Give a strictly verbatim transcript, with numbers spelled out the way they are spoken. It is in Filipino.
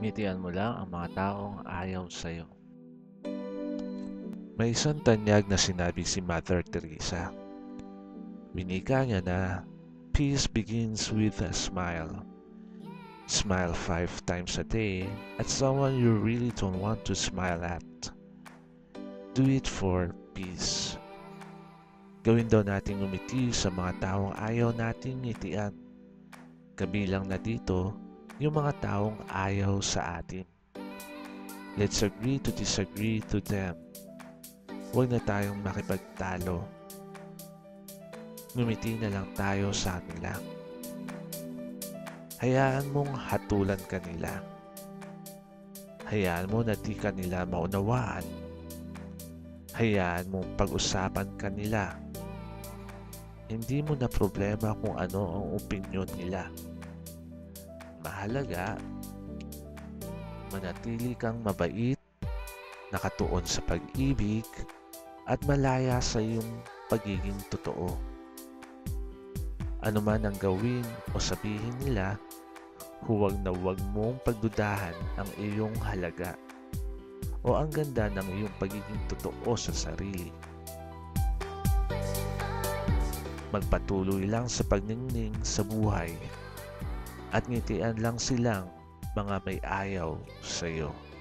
Ngitian mo lang ang mga taong ayaw sa'yo. May isang tanyag na sinabi si Mother Teresa. Winika niya na, peace begins with a smile. Smile five times a day at someone you really don't want to smile at. Do it for peace. Gawin daw nating umiti sa mga taong ayaw nating ngitian. Kabilang na dito, yung mga taong ayaw sa atin. Let's agree to disagree to them. Huwag na tayong makipagtalo. Ngumiti na lang tayo sa kanila. Hayaan mong hatulan kanila. Hayaan mo na di kanila maunawaan. Hayaan mong pag-usapan kanila. Hindi mo na problema kung ano ang opinyon nila. Mahalaga, manatili kang mabait, nakatuon sa pag-ibig, at malaya sa iyong pagiging totoo. Ano man ang gawin o sabihin nila, huwag na huwag mong pagdudahan ang iyong halaga o ang ganda ng iyong pagiging totoo sa sarili. Magpatuloy lang sa pagningning sa buhay at ngitian lang silang mga may ayaw sa iyo.